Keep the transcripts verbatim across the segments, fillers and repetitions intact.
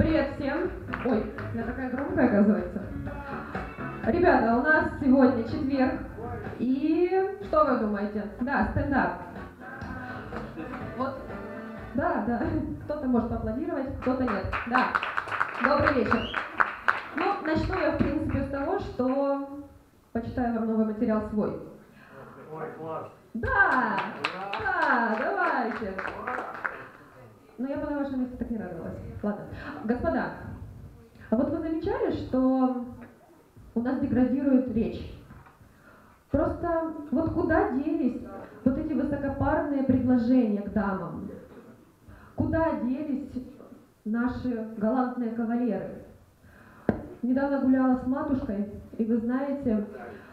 Привет всем! Ой, я такая громкая, оказывается. Ребята, у нас сегодня четверг, и что вы думаете? Да, стендап. Вот, да, да, кто-то может поаплодировать, кто-то нет. Да, добрый вечер. Ну, начну я, в принципе, с того, что почитаю вам новый материал свой. Ой, класс! Да, да, давайте. Но я бы на вашем месте так не радовалась. Ладно. Господа, а вот вы замечали, что у нас деградирует речь? Просто вот куда делись вот эти высокопарные предложения к дамам? Куда делись наши галантные кавалеры? Недавно гуляла с матушкой, и вы знаете,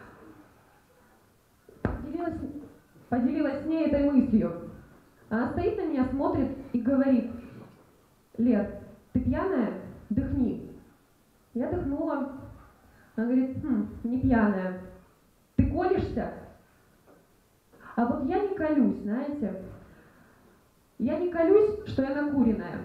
поделилась, поделилась с ней этой мыслью. Она стоит на меня, смотрит и говорит: Лер, ты пьяная? Дыхни. Я дыхнула. Она говорит: хм, не пьяная. Ты колешься? А вот я не колюсь, знаете. Я не колюсь, что я накуренная.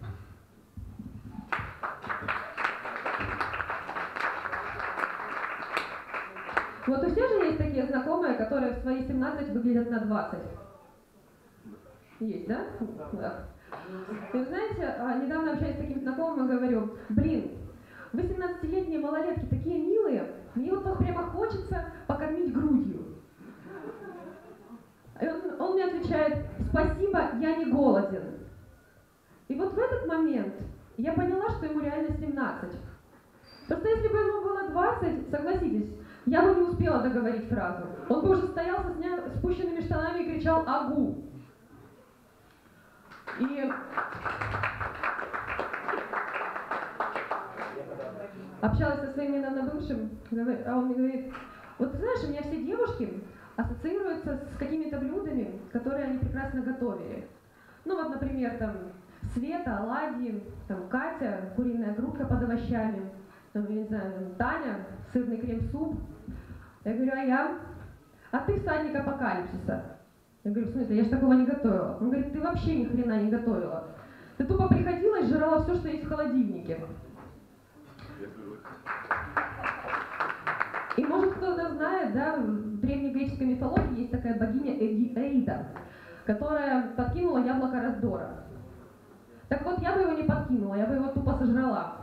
Вот у всех же есть такие знакомые, которые в свои семнадцать выглядят на двадцать. Есть, да? Да. И вы знаете, недавно общаясь с таким знакомым, я говорю: блин, вы семнадцатилетние малолетки такие милые, мне вот прямо хочется покормить грудью. И он, он мне отвечает: спасибо, я не голоден. И вот в этот момент я поняла, что ему реально семнадцать. Потому что если бы ему было двадцать, согласитесь, я бы не успела договорить фразу. Он бы уже стоял со сня... спущенными штанами и кричал «Агу!». И общалась со своим недавно бывшим, а он мне говорит: вот ты знаешь, у меня все девушки ассоциируются с какими-то блюдами, которые они прекрасно готовили. Ну вот, например, там Света, оладьи, там Катя, куриная грудка под овощами, там, я не знаю, там, Таня, сырный крем-суп. Я говорю: а я? А ты всадник апокалипсиса. Я говорю: в смысле, я же такого не готовила. Он говорит: ты вообще ни хрена не готовила. Ты тупо приходила и жрала все, что есть в холодильнике. И может кто-то знает, да, в древнегреческой мифологии есть такая богиня Эида, которая подкинула яблоко раздора. Так вот, я бы его не подкинула, я бы его тупо сожрала.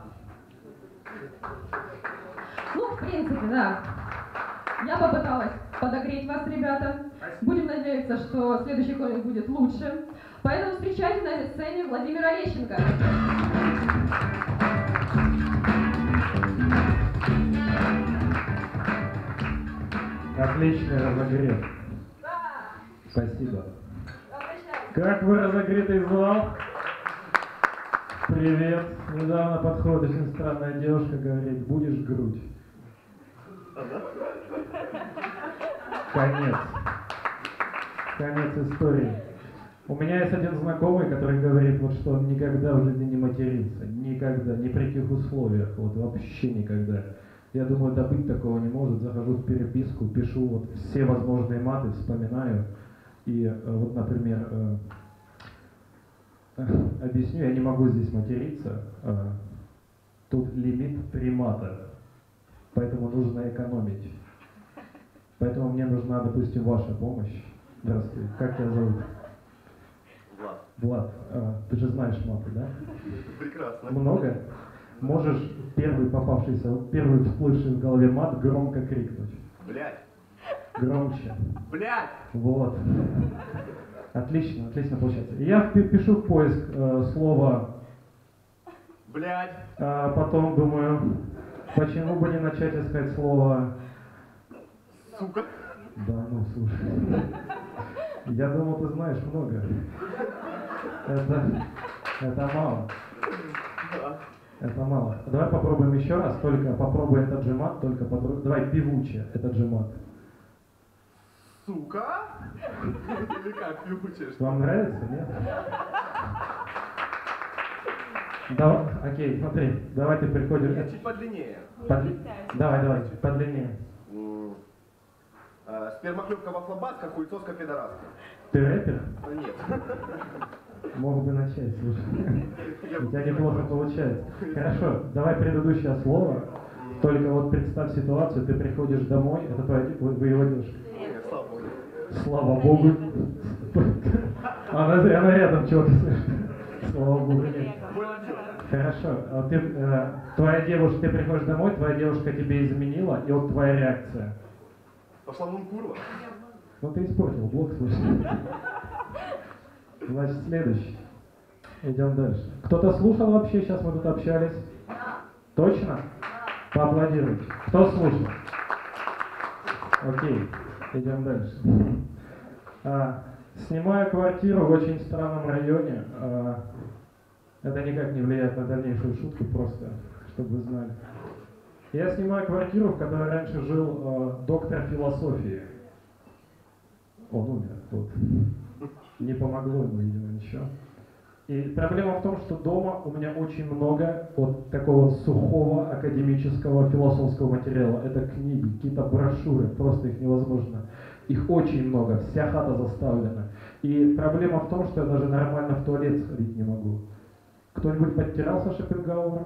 Ну, в принципе, да. Я попыталась подогреть вас, ребята. Будем надеяться, что следующий комик будет лучше. Поэтому встречайте на этой сцене Владимира Лещенко. Отличный разогрев. Да. Спасибо. Как вы разогретый зал? Привет. Недавно подходит очень странная девушка, говорит: будешь грудь. Конец. Конец истории. У меня есть один знакомый, который говорит, вот, что он никогда в жизни не матерится. Никогда, ни при каких условиях. Вот вообще никогда. Я думаю, да быть такого не может. Захожу в переписку, пишу вот все возможные маты, вспоминаю. И вот, например, объясню, я не могу здесь материться. Тут лимит три мата. Поэтому нужно экономить. Поэтому мне нужна, допустим, ваша помощь. Здравствуй. Как тебя зовут? Влад. Влад, а, ты же знаешь маты, да? Прекрасно. Много? Можешь первый попавшийся, первый всплывший в голове мат громко крикнуть. Блядь. Громче. Блядь. Вот. Отлично, отлично получается. Я пишу в поиск э, слово Блядь. а потом думаю, почему бы не начать искать слово Сука. Да, ну слушай. Я думал, ты знаешь много. Это, это мало. Это мало. Давай попробуем еще раз, только попробуй этот же мат, только попробуй. Давай певуче этот же мат. Сука? Или как певуче? Вам нравится, нет? Давай, окей, смотри, давай ты приходишь. Нет, чуть подлиннее. Подли... Давай, давай, подлиннее. Спермоклепка вафлобаска, хуйцовска пидораска. Ты рэпер? Нет. Мог бы начать, слушай. У тебя неплохо получается. Хорошо, давай предыдущее слово. Только вот представь ситуацию, ты приходишь домой, это твоя, вы, вы его девушка. Слава Богу. Она, она рядом чего-то слышит. Слава Богу. Нет. Хорошо. А ты, э, твоя девушка, ты приходишь домой, твоя девушка тебе изменила, и вот твоя реакция. Пошла вон курва. Ну ты испортил блок, слушай. Значит, следующий. Идем дальше. Кто-то слушал вообще, сейчас мы тут общались? Точно? Поаплодируйте. Кто слушал? Окей, идем дальше. А, снимаю квартиру в очень странном районе. А, это никак не влияет на дальнейшую шутку, просто, чтобы вы знали. Я снимаю квартиру, в которой раньше жил а, доктор философии. Он умер, вот. Не помогло ему, видимо, ничего. И проблема в том, что дома у меня очень много вот такого сухого академического философского материала. Это книги, какие-то брошюры, просто их невозможно. Их очень много, вся хата заставлена. И проблема в том, что я даже нормально в туалет сходить не могу. Кто-нибудь подтирался Шопенгауэром?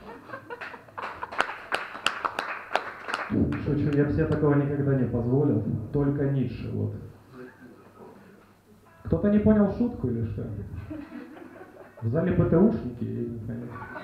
Шучу, я бы себе такого никогда не позволил. Только Ницше, вот. Кто-то не понял шутку или что? В зале ПТУшники, я не понял.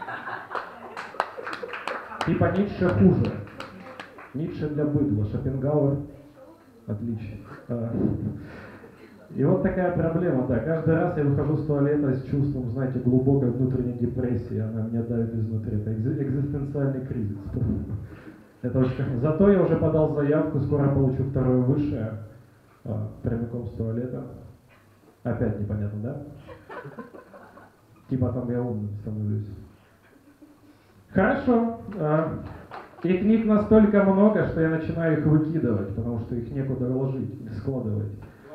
Типа Ницше хуже. Ницше для быдла, Шопенгауэр отлично. А. И вот такая проблема, да. Каждый раз я выхожу с туалета с чувством, знаете, глубокой внутренней депрессии. Она меня давит изнутри. Это экзистенциальный кризис. Это очень... Зато я уже подал заявку, скоро получу второе высшее, а, прямиком с туалета. Опять непонятно, да? Типа там я умным становлюсь. Хорошо. А, и книг настолько много, что я начинаю их выкидывать, потому что их некуда вложить, складывать.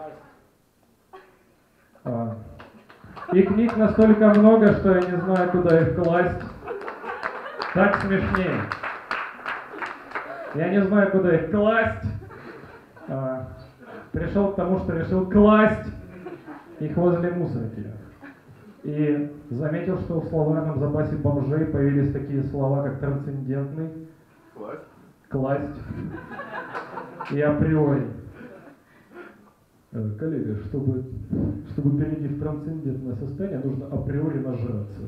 А, и книг настолько много, что я не знаю, куда их класть. Так смешнее. Я не знаю, куда их класть. А, пришел к тому, что решил класть их возле мусорки. И заметил, что в словарном запасе бомжей появились такие слова, как трансцендентный, Класть. класть и априори. Э, коллега, чтобы, чтобы перейти в трансцендентное состояние, нужно априори нажраться.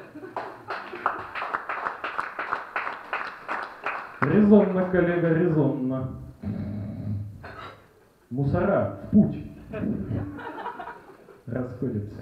Резонно, коллега, резонно. Мусора, в путь. Расходимся.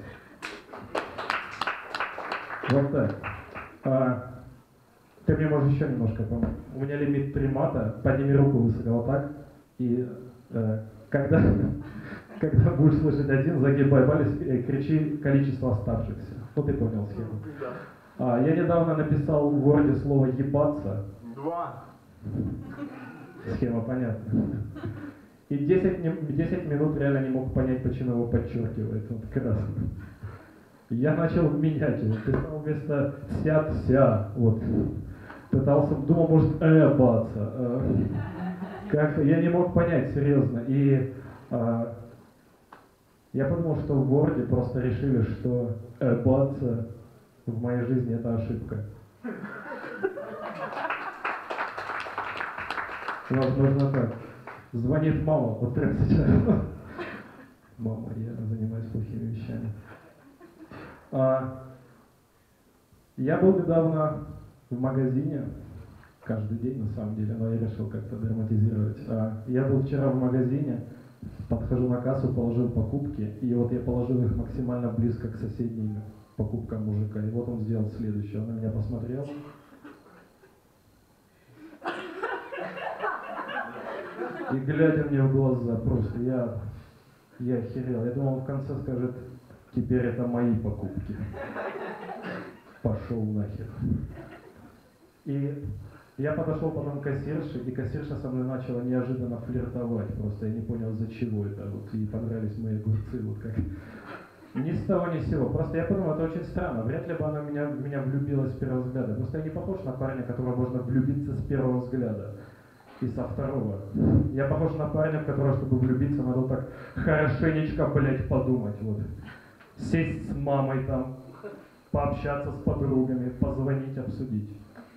Вот так. А, ты мне можешь еще немножко помочь. У меня лимит три мата. Подними руку высоко вот так. И э, когда, когда будешь слышать один, загибай палец и кричи количество оставшихся. Ну ты понял схему. А, я недавно написал в Word слово «ебаться». Два. Схема понятна. И десять, десять минут реально не мог понять, почему его подчеркивает. Вот красно. Я начал менять его. Писал вместо «сят-ся». Вот. Пытался, думал, может, «эбаться». Как-то я не мог понять, серьезно. И а, я подумал, что в Word просто решили, что «эбаться» в моей жизни это ошибка. Возможно так. Звонит мама, вот прямо сейчас. Мама, я занимаюсь плохими вещами. А, я был недавно в магазине, каждый день на самом деле, но я решил как-то драматизировать. А, я был вчера в магазине, подхожу на кассу, положил покупки, и вот я положил их максимально близко к соседним покупкам мужика. И вот он сделал следующее, он на меня посмотрел. И глядя мне в глаза, просто я, я охерел. Я думал, он в конце скажет: теперь это мои покупки. Пошел нахер. И я подошел потом к кассирше, и кассирша со мной начала неожиданно флиртовать. Просто я не понял, за чего это. Вот ей понравились мои огурцы. Вот как. Ни с того, ни с сего. Просто я подумал, это очень странно. Вряд ли бы она в меня, в меня влюбилась с первого взгляда. Просто я не похож на парня, которого можно влюбиться с первого взгляда. И со второго. Я похож на парня, в которого, чтобы влюбиться, надо так хорошенечко, блять, подумать. Вот. сесть с мамой там, пообщаться с подругами, позвонить, обсудить.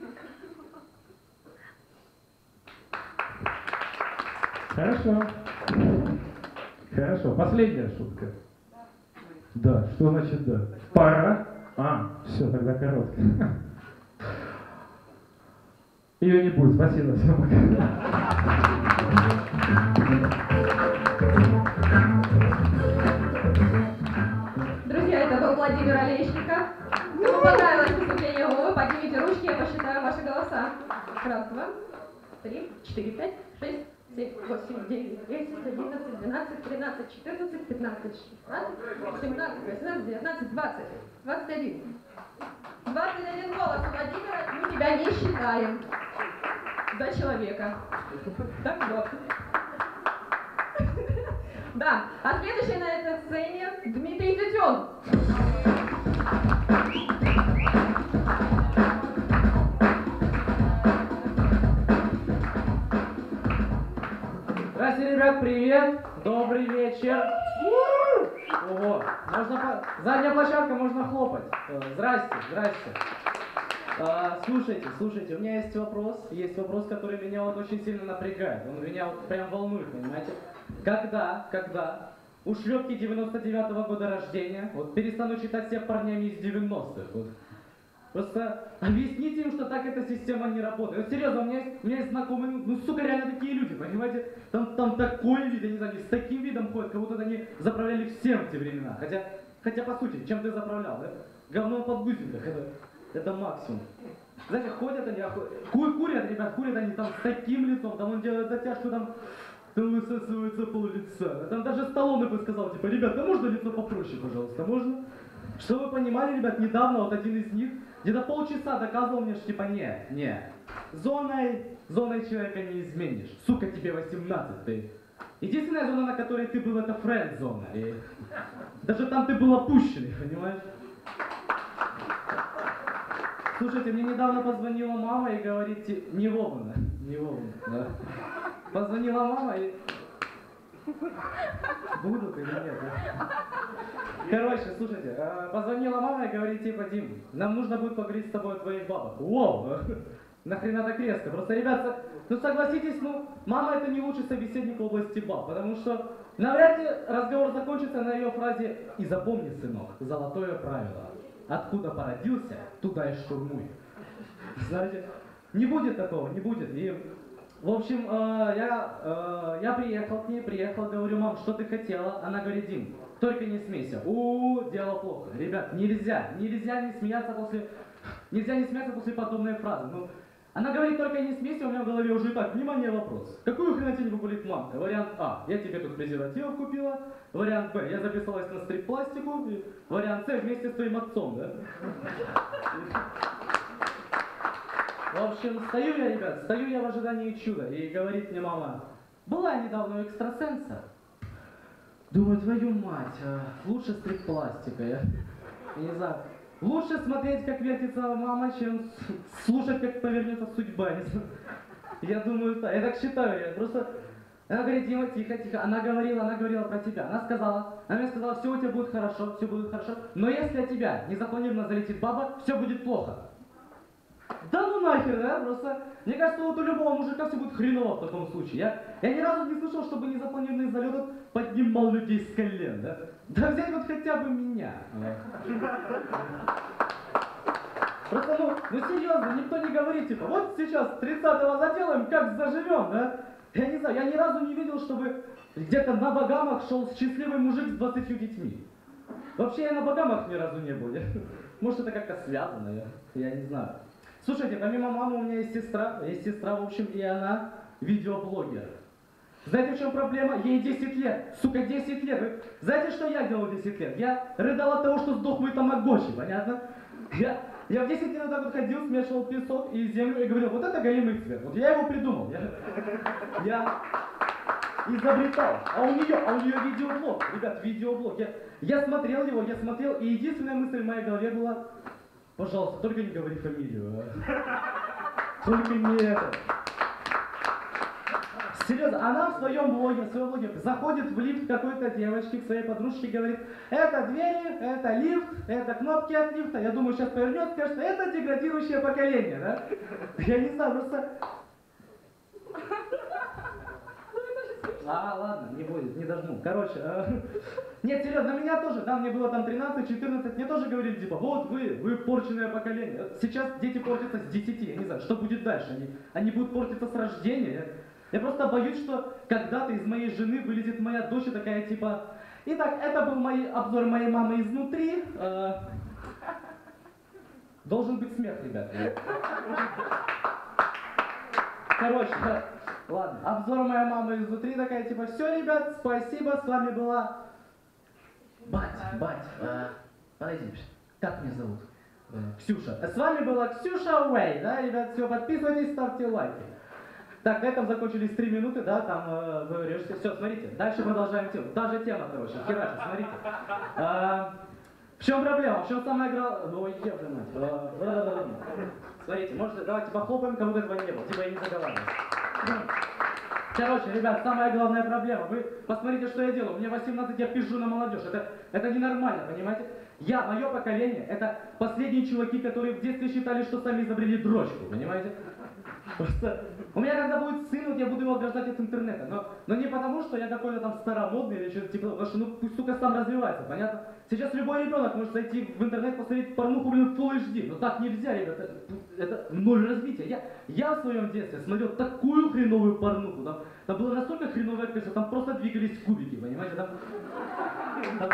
Хорошо. Хорошо. Последняя шутка. Да. Что значит да? Пора. А, все, тогда короткая. Ее не будет. Спасибо. Всем пока. Друзья, это был Владимир Олещенко. Кому понравилось выступление Вовы, поднимите ручки, я посчитаю ваши голоса. Раз, два, три, четыре, пять, шесть, семь, восемь, девять, десять, одиннадцать, двенадцать, тринадцать, четырнадцать, пятнадцать, шестнадцать, семнадцать, восемнадцать, девятнадцать, двадцать, двадцать один. двадцать один голос у Владимира, мы тебя не считаем. За человека. Так вот. Да, а следующий на этой сцене Дмитрий Тютюн. Здравствуйте, ребят, привет! Добрый вечер! Ого, можно по... Задняя площадка, можно хлопать. Э, Здрасте, здрасте. А, слушайте, слушайте, у меня есть вопрос, есть вопрос, который меня вот очень сильно напрягает, он меня вот прям волнует, понимаете? Когда, когда ушлепки девяносто девятого года рождения вот перестанут считать себя парнями из девяностых? Вот. Просто объясните им, что так эта система не работает. Вот серьезно, у меня есть, у меня есть знакомые, ну, сука, реально такие люди, понимаете? Там, там такой вид, я не знаю, они с таким видом ходят, как будто они заправляли всем в те времена. Хотя, хотя по сути, чем ты заправлял, да? Говном под гузниках, это, это максимум. Знаете, ходят они, ку курят, ребят, курят они там с таким лицом, там он делает затяжку, там, там высасывается пол лица. Там даже Сталлоне бы сказал, типа, ребят, да можно лицо попроще, пожалуйста, можно? Что вы понимали, ребят, недавно вот один из них где-то полчаса доказывал мне, что типа нет, нет, зоной, зоной человека не изменишь. Сука, тебе восемнадцать, ты. Единственная зона, на которой ты был, это френд-зона. И даже там ты был опущенный, понимаешь? Слушайте, мне недавно позвонила мама и говорит, не вовремя, не вовремя, да. Позвонила мама и... Будут или нет? Да? Короче, слушайте, позвонила мама и говорит, типа, Дим, нам нужно будет поговорить с тобой о твоих бабах. Воу, нахрена так резко? Просто, ребята, ну согласитесь, ну, мама это не лучший собеседник в области баб, потому что навряд ли разговор закончится на ее фразе «И запомни, сынок, золотое правило, откуда породился, туда и штурмуй». Знаете, не будет такого, не будет. И, в общем, э, я, э, я приехал к ней, приехал, говорю, мам, что ты хотела? Она говорит, Дим, только не смейся. У, дело плохо. Ребят, нельзя, нельзя не смеяться после, нельзя не смеяться после подобной фразы. Ну, она говорит, только не смейся, у меня в голове уже и так, внимание, вопрос. Какую хренотень говорит мамка? Вариант А, я тебе тут презервативов купила. Вариант Б, я записалась на стрип-пластику. Вариант С, вместе с твоим отцом, да? В общем, стою я, ребят, стою я в ожидании чуда. И говорит мне мама, была я недавно у экстрасенса. Думаю, твою мать, а, лучше стрип-пластика, я, я не знаю. Лучше смотреть, как вертится мама, чем слушать, как повернется судьба. Я думаю, так, я так считаю, я просто... Она говорит, Дима, тихо, тихо. Она говорила, она говорила про тебя. Она сказала, она мне сказала, все у тебя будет хорошо, все будет хорошо. Но если от тебя незапланированно залетит баба, все будет плохо. Да ну нахер, да? Просто, мне кажется, вот у любого мужика все будет хреново в таком случае. Я, я ни разу не слышал, чтобы незапланированный залет поднимал людей с колен, да? Да взять вот хотя бы меня. Просто, ну, ну серьезно, никто не говорит, типа, вот сейчас тридцатого заделаем, как заживем, да? Я не знаю, я ни разу не видел, чтобы где-то на Багамах шел счастливый мужик с двадцатью детьми. Вообще я на Багамах ни разу не был. Я, может, это как-то связано, я, я не знаю. Слушайте, помимо мамы у меня есть сестра, есть сестра, в общем, и она видеоблогер. Знаете, в чем проблема? Ей десять лет. Сука, десять лет. Вы знаете, что я делал в десять лет? Я рыдал от того, что сдох мой тамагочи, понятно? Я, я в десять лет вот так вот ходил, смешивал песок и землю и говорил, вот это голимый цвет. Вот я его придумал. Я, я изобретал. А у нее, а у нее видеоблог. Ребят, видеоблог. Я, я смотрел его, я смотрел, и единственная мысль в моей голове была, пожалуйста, только не говори фамилию. А. Только не это. Серьезно, она в своем блоге, в своем блоге заходит в лифт какой-то девочки, к своей подружке, говорит, это двери, это лифт, это кнопки от лифта. Я думаю, сейчас повернется, скажет, что это деградирующее поколение, да? Я не знаю, просто... А, ладно, не будет, не дожму. Короче, э... нет, серьезно, на меня тоже, да, мне было там тринадцать-четырнадцать, мне тоже говорили, типа, вот вы, вы порченное поколение. Сейчас дети портятся с десяти, я не знаю, что будет дальше, они, они будут портиться с рождения. Я просто боюсь, что когда-то из моей жены вылезет моя дочь и такая, типа, итак, это был мой обзор моей мамы изнутри. Э... Должен быть смех, ребят. Короче, ладно, обзор моей мамы изнутри такая, типа, все, ребят, спасибо, с вами была... Бать, бать, э, подойди, как меня зовут? Э, Ксюша. С вами была Ксюша Уэй, да, ребят, все, подписывайтесь, ставьте лайки. Так, на этом закончились три минуты, да, там э, вы режете. Все, смотрите, дальше продолжаем тему. Та же тема, короче, херача, смотрите. Э, в чем проблема? В чем самая игра... Ой, ебаный мать. Э, смотрите, может, давайте похлопаем, как будто этого не было, типа я не заговариваюсь. Короче, ребят, самая главная проблема. Вы посмотрите, что я делаю. Мне восемнадцать, я пизжу на молодежь. Это, это ненормально, понимаете? Я, мое поколение, это последние чуваки, которые в детстве считали, что сами изобрели дрочку, понимаете? Просто у меня когда будет сын, вот я буду его ограждать от интернета. Но, но не потому, что я какой-то там старомодный или что-то типа, потому что ну пусть, сука, сам развивается, понятно? Сейчас любой ребенок может зайти в интернет, посмотреть порнуху, блин, Full эйч ди. Но так нельзя, ребята. Это, это ноль развития. Я, я в своем детстве смотрел такую хреновую порнуху. Там, там было настолько хреновое качество, там просто двигались кубики, понимаете? Там, там,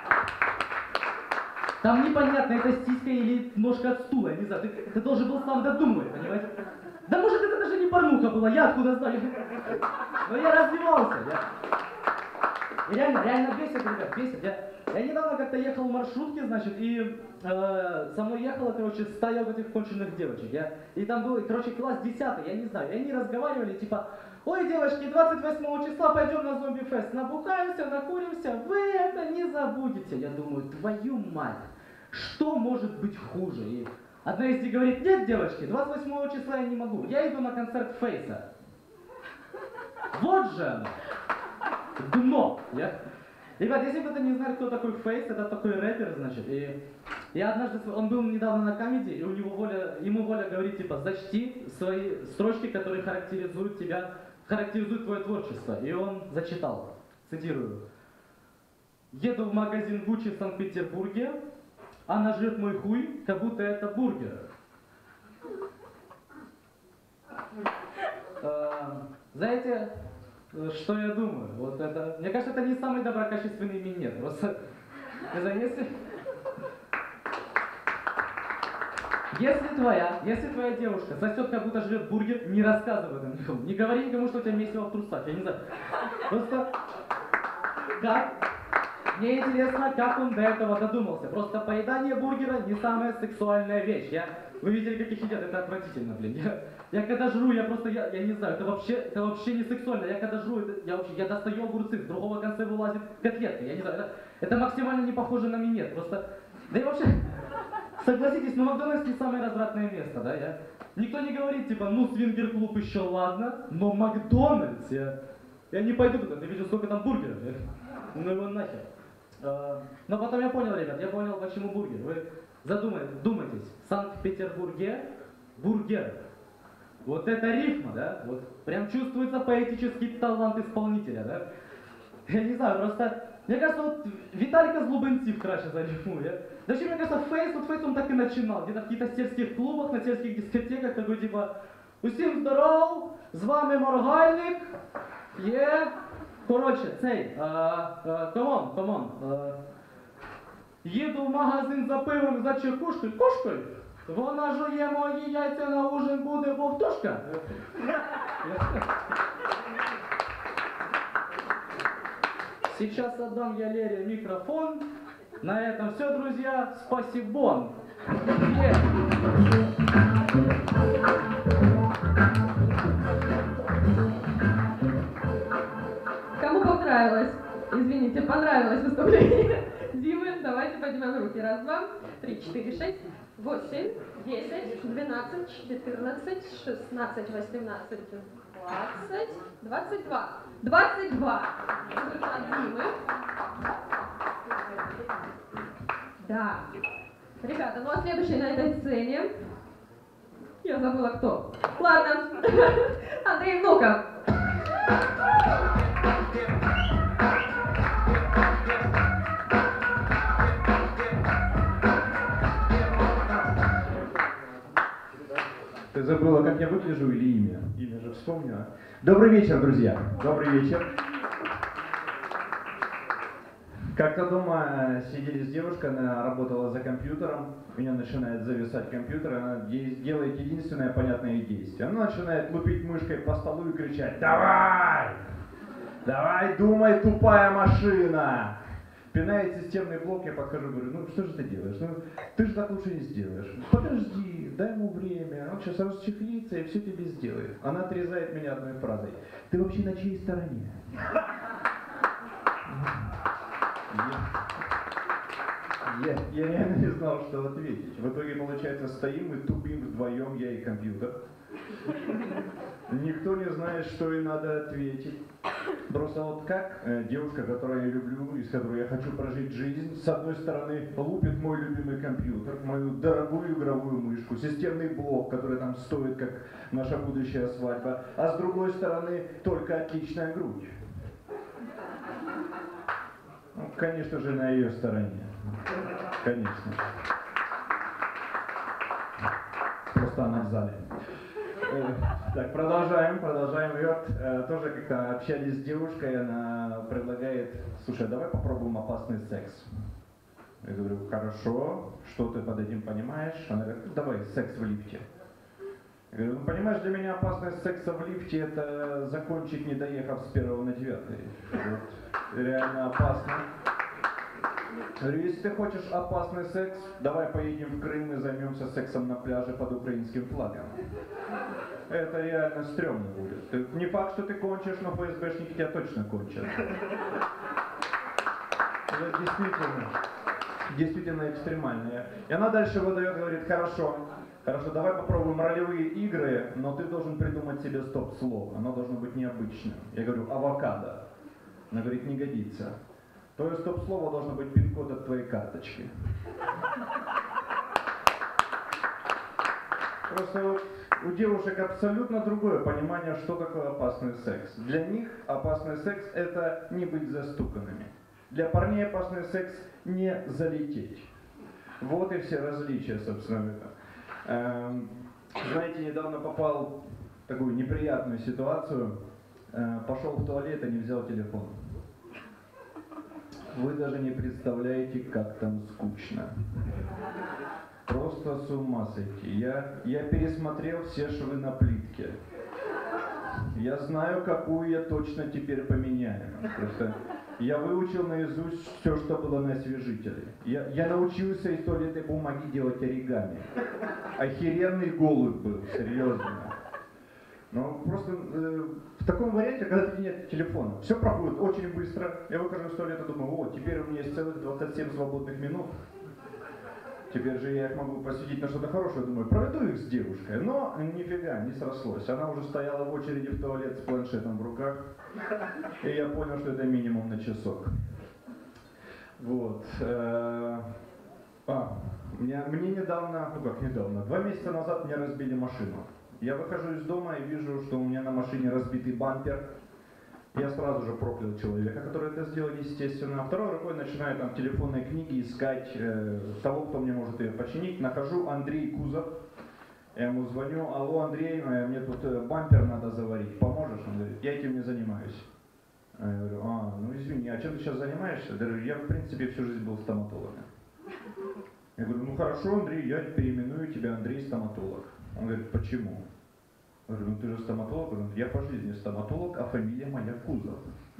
там непонятно, это сиська или ножка от стула, я не знаю. Ты, ты должен был сам додумывать, понимаете? Да может это даже не порнуха была, я откуда знаю. Но я развивался. Я... Реально, реально бесит, ребят, бесит. Я, я недавно как-то ехал в маршрутке, значит, и э, со мной ехала, короче, стая вот этих конченых девочек. Я, и там был, короче, класс десятый, я не знаю. И они разговаривали, типа, ой, девочки, двадцать восьмого числа пойдем на зомби-фест, набухаемся, накуримся, вы это не забудете. Я думаю, твою мать, что может быть хуже? И одна из них говорит, нет, девочки, двадцать восьмого числа я не могу, я иду на концерт Фейса. Вот же оно, дно. Я... Ребят, если кто-то не знает, кто такой Фейс, это такой рэпер, значит, и я однажды, он был недавно на камеди, и у него воля, ему воля говорит, типа, зачти свои строчки, которые характеризуют тебя, характеризуют твое творчество, и он зачитал, цитирую, еду в магазин Гуччи в Санкт-Петербурге, она жрет мой хуй, как будто это бургер. Знаете, что я думаю? Вот это, мне кажется, это не самый доброкачественный минет. Просто, не знаю, если... Если твоя, если твоя девушка сосет, как будто жрет бургер, не рассказывай об этом никому. Не говори никому, что у тебя месиво в трусах. Я не знаю. Просто... Как? Мне интересно, как он до этого додумался. Просто поедание бургера не самая сексуальная вещь. Я... Вы видели, как их едят, это отвратительно, блин. Я, я когда жру, я просто, я, я не знаю, это вообще, это вообще не сексуально. Я когда жру, это, я вообще, я достаю огурцы, с другого конца вылазит котлетка. Я не знаю, это, это максимально не похоже на минет. Просто, да и вообще, согласитесь, но Макдональдс не самое развратное место, да? Я, никто не говорит, типа, ну, свингер-клуб еще ладно, но Макдональдс, я, я не пойду туда, ты видишь, сколько там бургеров, я, ну его нахер. А, но потом я понял, ребят, я понял, почему бургер. Вы задумайтесь, думайтесь, в Санкт-Петербурге бургер. Вот это рифма, да? Вот прям чувствуется поэтический талант исполнителя, да? Я не знаю, просто... Мне кажется, вот Виталика Злубенців краще зарифмує. Да вообще, мне кажется, Фейс, вот Фейс он так и начинал. Где-то в каких-то сельских клубах, на сельских дискотеках, такой типа... Усім здоров, з вами Моргальник, є... Коротше, цей, камон, камон. Їду в магазин за пивом, за чекушкою, кошкою. Вона жує мої яйця, на ужин буде вовтушка. Сейчас отдам я Лере микрофон. На этом все, друзья. Спасибо. Кому понравилось? Извините, понравилось выступление Димы? Давайте поднимем руки. Раз, два, три, четыре, шесть, восемь, десять, двенадцать, четырнадцать, шестнадцать, восемнадцать. двадцать, двадцать два. двадцать два. Результат Димы. Да. Ребята, ну а следующий на этой сцене... Я забыла кто. Ладно. Андрей Внуков. Ты забыла, как я выгляжу или имя? Имя же вспомнила. Добрый вечер, друзья. Добрый вечер. Как-то дома э, сидели с девушкой, она работала за компьютером, у нее начинает зависать компьютер, она де- делает единственное понятное действие. Она начинает лупить мышкой по столу и кричать: «Давай! Давай, думай, тупая машина!» Пинает системный блок, я подхожу, говорю: «Ну что же ты делаешь? Ну, ты же так лучше не сделаешь. Подожди, дай ему время, он сейчас расчехлится и все тебе сделает». Она отрезает меня одной фразой: «Ты вообще на чьей стороне?» Я, я реально не знал, что ответить. В итоге, получается, стоим и тупим вдвоем, я и компьютер. Никто не знает, что и надо ответить. Просто вот как э, девушка, которую я люблю, и с которой я хочу прожить жизнь, с одной стороны лупит мой любимый компьютер, мою дорогую игровую мышку, системный блок, который там стоит, как наша будущая свадьба, а с другой стороны только отличная грудь. Ну, конечно же, на ее стороне. Конечно. Просто она в зале. Э, так, продолжаем, продолжаем. И вот э, тоже как-то общались с девушкой, она предлагает: «Слушай, давай попробуем опасный секс». Я говорю: «Хорошо, что ты под этим понимаешь?» Она говорит: «Давай, секс в лифте». Я говорю: «Ну, понимаешь, для меня опасность секса в лифте — это закончить, не доехав с первого на девятый. Вот, реально опасно». Я говорю: «Если ты хочешь опасный секс, давай поедем в Крым и займемся сексом на пляже под украинским флагом. Это реально стрёмно будет. Ты, не факт, что ты кончишь, но ФСБшники тебя точно кончат». Это действительно, действительно экстремально. И она дальше выдает, говорит: «Хорошо, хорошо, давай попробуем ролевые игры, но ты должен придумать себе стоп-слово. Оно должно быть необычным». Я говорю: «Авокадо». Она говорит: «Не годится. Твое стоп-слово должно быть пин-код от твоей карточки». Просто вот у девушек абсолютно другое понимание, что такое опасный секс. Для них опасный секс — это не быть застуканными. Для парней опасный секс — не залететь. Вот и все различия, собственно. Эм, знаете, недавно попал в такую неприятную ситуацию. Э, пошел в туалет и не взял телефон. Вы даже не представляете, как там скучно. Просто с ума сойти. Я, я пересмотрел все швы на плитке. Я знаю, какую я точно теперь поменяю. Просто я выучил наизусть все, что было на освежителе. Я, я научился из туалетной бумаги делать оригами. Охеренный голубь был, серьезно. Но просто э, в таком варианте, когда ты нет телефона, все проходит очень быстро. Я выхожу из туалета, думаю: о, теперь у меня есть целых двадцать семь свободных минут. Теперь же я их могу посвятить на что-то хорошее. Думаю, проведу их с девушкой. Но нифига, не срослось. Она уже стояла в очереди в туалет с планшетом в руках. И я понял, что это минимум на часок. Вот. А, мне, мне недавно, ну как недавно, два месяца назад мне разбили машину. Я выхожу из дома и вижу, что у меня на машине разбитый бампер. Я сразу же проклял человека, который это сделал, естественно. Второй рукой начинаю там в телефонной книге искать э, того, кто мне может ее починить. Нахожу Андрей Кузов. Я ему звоню: алло, Андрей, мне тут э, бампер надо заварить, поможешь? Он говорит: я этим не занимаюсь. Я говорю: а, ну извини, а чем ты сейчас занимаешься? Я говорю: я в принципе всю жизнь был стоматологом. Я говорю: ну хорошо, Андрей, я переименую тебя Андрей стоматолог. Он говорит: почему? Я говорю: ну ты же стоматолог. Он говорит: я по жизни стоматолог, а фамилия моя Кузов.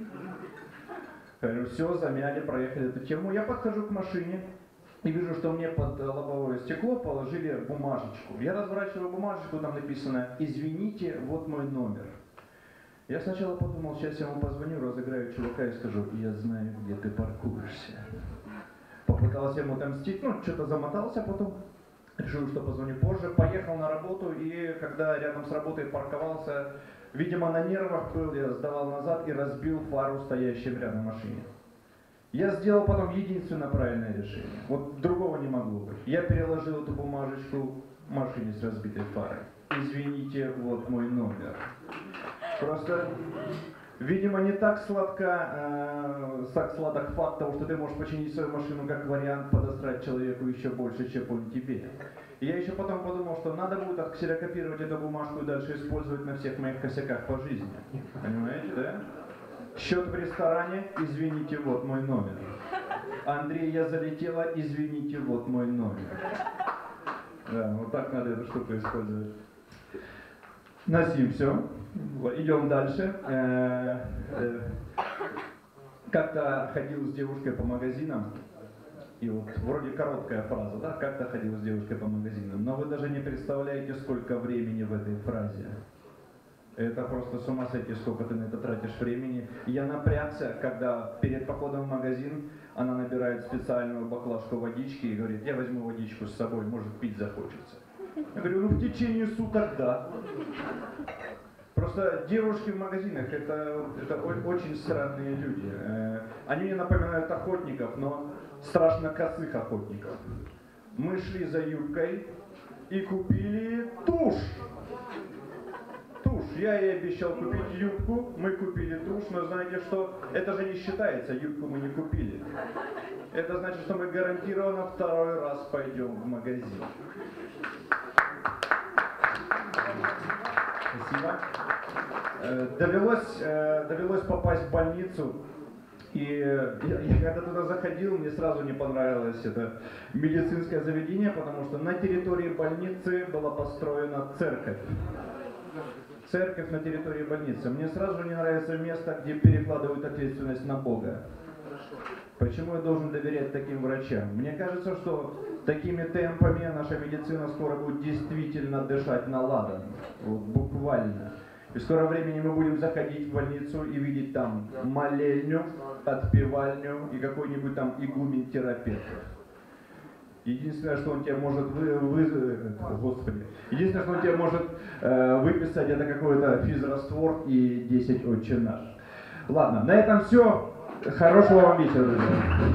Я говорю: все, замяли, проехали эту тему. Я подхожу к машине и вижу, что мне под лобовое стекло положили бумажечку. Я разворачиваю бумажечку, там написано: извините, вот мой номер. Я сначала подумал, сейчас я ему позвоню, разыграю чувака и скажу: я знаю, где ты паркуешься. Попытался ему отомстить, ну, что-то замотался потом. Решил, что позвоню позже. Поехал на работу, и когда рядом с работой парковался, Видимо, на нервах был, я сдавал назад и разбил фару стоящей рядом машине. Я сделал потом единственное правильное решение. Вот другого не могло быть. Я переложил эту бумажечку в машине с разбитой фарой. Извините, вот мой номер. Просто, видимо, не так сладко, э, так сладок факт того, что ты можешь починить свою машину как вариант подосрать человеку еще больше, чем он тебе. И я еще потом подумал, что надо будет отксерокопировать эту бумажку и дальше использовать на всех моих косяках по жизни. Понимаете, да? Счет в ресторане, извините, вот мой номер. Андрей, я залетела, извините, вот мой номер. Да, вот так надо эту штуку использовать. На сим все. Идем дальше. Как-то ходил с девушкой по магазинам. И вот вроде короткая фраза, да? Как-то ходил с девушкой по магазинам. Но вы даже не представляете, сколько времени в этой фразе. Это просто с ума сойти, сколько ты на это тратишь времени. И я напрягся, когда перед походом в магазин она набирает специальную баклажку водички и говорит, я возьму водичку с собой, может пить захочется. Я говорю, ну в течение суток да. Просто девушки в магазинах это, это очень странные люди. Они мне напоминают охотников, но страшно косых охотников. Мы шли за юбкой и купили тушь. Тушь. Я ей обещал купить юбку, мы купили тушь, но знаете что? Это же не считается, юбку мы не купили. Это значит, что мы гарантированно второй раз пойдем в магазин. Спасибо. Довелось, довелось попасть в больницу. И я, я когда туда заходил, мне сразу не понравилось это медицинское заведение, потому что на территории больницы была построена церковь. Церковь на территории больницы. Мне сразу же не нравится место, где перекладывают ответственность на Бога. Почему я должен доверять таким врачам? Мне кажется, что такими темпами наша медицина скоро будет действительно дышать на ладан. Вот, буквально. И в скором времени мы будем заходить в больницу и видеть там молельню, отпевальню и какой-нибудь там игумен-терапевт. Единственное, что он тебе может вы, вы, Господи, единственное, что он тебе может э, выписать, это какой-то физраствор и десять отче наш. Ладно, на этом все. Хорошего вам вечера, друзья.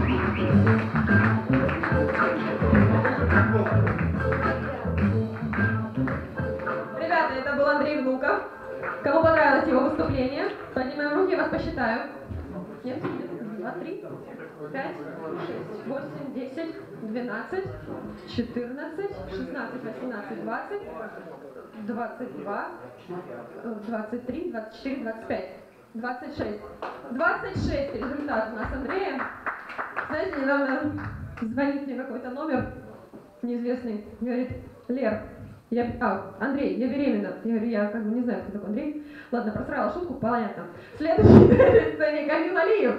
Ребята, это был Андрей Внуков. Кому понравилось его выступление, поднимаем руки, я вас посчитаю. Нет? Два, три, пять, шесть, восемь, десять, двенадцать, четырнадцать, шестнадцать, восемнадцать, двадцать, двадцать два, двадцать три, двадцать четыре, двадцать пять, двадцать шесть. двадцать шесть результат у нас, Андрея. Знаете, недавно звонит мне какой-то номер неизвестный, говорит, Лер, я, а, Андрей, я беременна. Я говорю, я как бы не знаю, кто такой Андрей. Ладно, просрала шутку, понятно. Следующий на этой сцене Камил Алиев.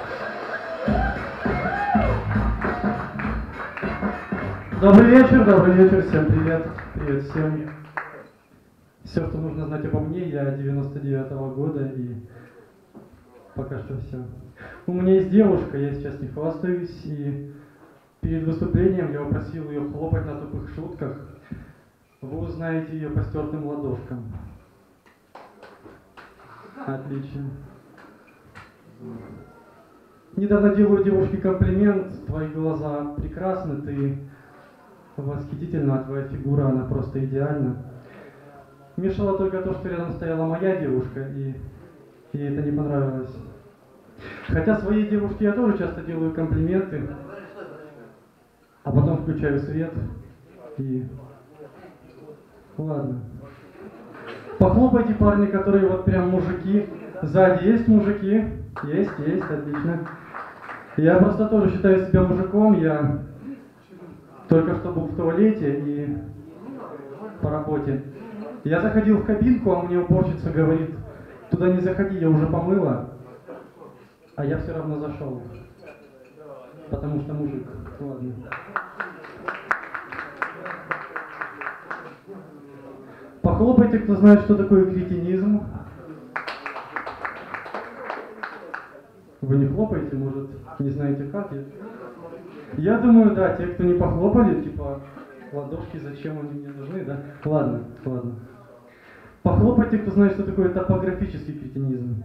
Добрый вечер, добрый вечер, всем привет. Привет всем. Все, что нужно знать обо мне, я девяносто девятого года и пока что все. У меня есть девушка, я сейчас не хвастаюсь, и перед выступлением я попросил ее хлопать на тупых шутках. Вы узнаете ее по стертым ладошкам. Отлично. Недавно делаю девушке комплимент. Твои глаза прекрасны, ты восхитительна, твоя фигура, она просто идеальна. Мешало только то, что рядом стояла моя девушка, и ей это не понравилось. Хотя своей девушке я тоже часто делаю комплименты, а потом включаю свет и... Ладно. Похлопайте, парни, которые вот прям мужики. Сзади есть мужики? Есть, есть, отлично. Я просто тоже считаю себя мужиком. Я только что был в туалете и по работе. Я заходил в кабинку, а мне уборщица говорит, туда не заходи, я уже помыла. А я все равно зашел. Потому что мужик. Ладно. Похлопайте, кто знает, что такое кретинизм. Вы не хлопаете, может, не знаете как? Я думаю, да, те, кто не похлопали, типа, ладошки, зачем они мне нужны, да? Ладно, ладно. Похлопайте, кто знает, что такое топографический кретинизм.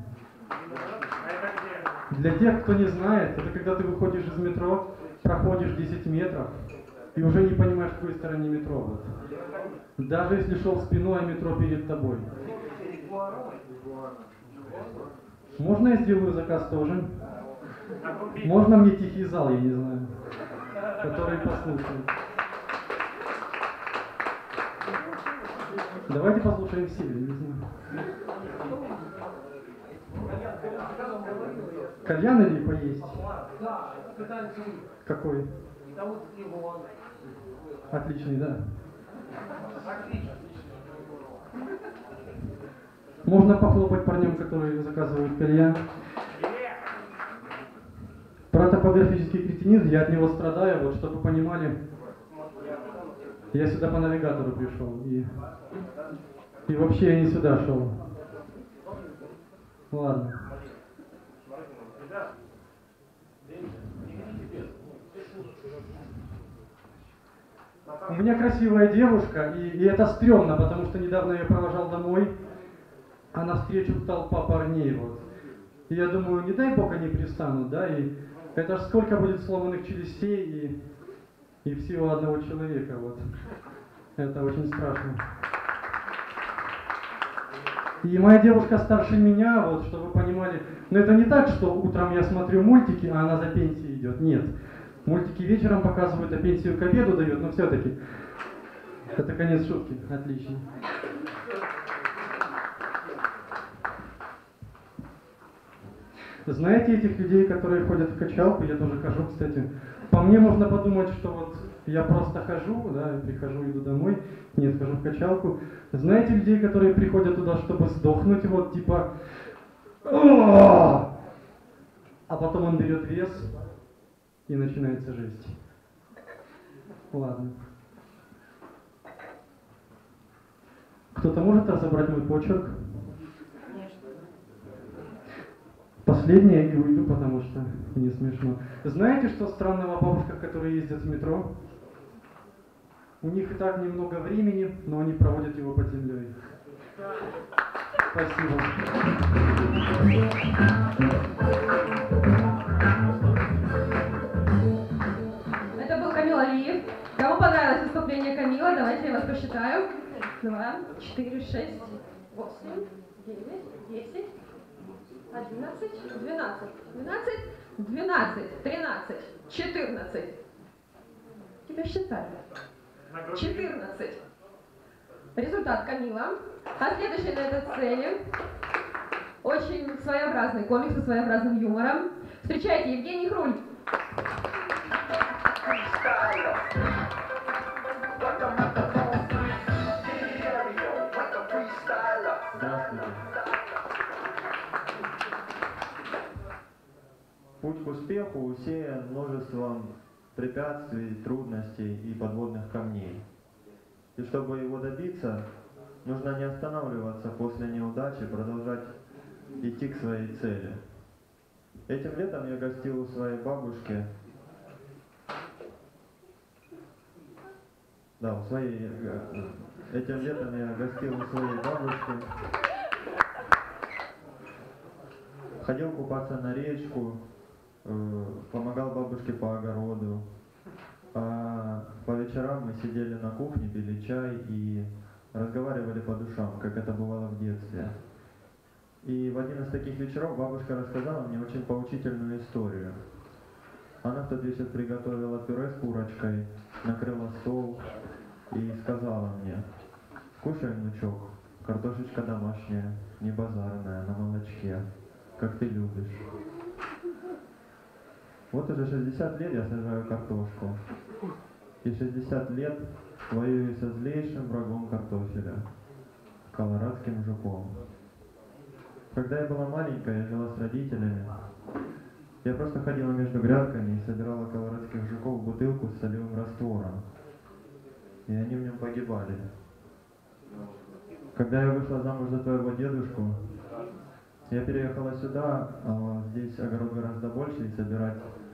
Для тех, кто не знает, это когда ты выходишь из метро, проходишь десять метров и уже не понимаешь, в какой стороне метро. Вот. Даже если шел спиной, а метро перед тобой. Можно я сделаю заказ тоже? Можно мне тихий зал, я не знаю, который послушает. Давайте послушаем все, я не знаю. Кальян или поесть? Какой? Отличный, да. Можно похлопать парням, которые заказывают кальян. Про топографический кретинизм, я от него страдаю, вот чтобы вы понимали. Я сюда по навигатору пришел, и, и вообще я не сюда шел. Ладно. У меня красивая девушка, и, и это стрёмно, потому что недавно я провожал домой, а навстречу толпа парней. Вот. И я думаю, не дай бог они пристанут, да, и это ж сколько будет сломанных челюстей и, и всего одного человека. Вот. Это очень страшно. И моя девушка старше меня, вот, чтобы вы понимали, но это не так, что утром я смотрю мультики, а она за пенсией идет. Нет. Мультики вечером показывают, а пенсию к обеду дают, но все-таки. Это конец шутки. Отлично. Знаете этих людей, которые ходят в качалку? Я тоже хожу, кстати. По мне можно подумать, что вот я просто хожу, да, прихожу, иду домой. Нет, хожу в качалку. Знаете людей, которые приходят туда, чтобы сдохнуть, вот типа... А потом он берет вес, и начинается жесть. Ладно. Кто-то может разобрать мой почерк? Последнее и уйду, потому что не смешно. Знаете, что странного о бабушках, которые ездят в метро? У них и так немного времени, но они проводят его под землей. Спасибо. Это был Камил Алиев. Кому понравилось выступление Камила, давайте я вас посчитаю. Два, четыре, шесть, восемь, девять, десять, одиннадцать, двенадцать, двенадцать, двенадцать, тринадцать, четырнадцать. Тебя считали. четырнадцать. Результат Камила. А следующий на этой сцене очень своеобразный комик со своеобразным юмором. Встречайте, Евгений Хруль. Здравствуйте. Путь к успеху усеян множеством препятствий, трудностей и подводных камней. И чтобы его добиться, нужно не останавливаться после неудачи, продолжать идти к своей цели. Этим летом я гостил у своей бабушки. Да, у своей... Этим летом я гостил у своей бабушки. Ходил купаться на речку, помогал бабушке по огороду. А по вечерам мы сидели на кухне, пили чай и разговаривали по душам, как это бывало в детстве. И в один из таких вечеров бабушка рассказала мне очень поучительную историю. Она в тот вечер приготовила пюре с курочкой, накрыла стол и сказала мне: «Кушай, внучок, картошечка домашняя, не базарная, на молочке, как ты любишь». Вот уже шестьдесят лет я сажаю картошку. И шестьдесят лет воюю со злейшим врагом картофеля – колорадским жуком. Когда я была маленькая, я жила с родителями. Я просто ходила между грядками и собирала колорадских жуков в бутылку с солевым раствором. И они в нем погибали. Когда я вышла замуж за твоего дедушку, я переехала сюда, а здесь огород гораздо больше, и собирать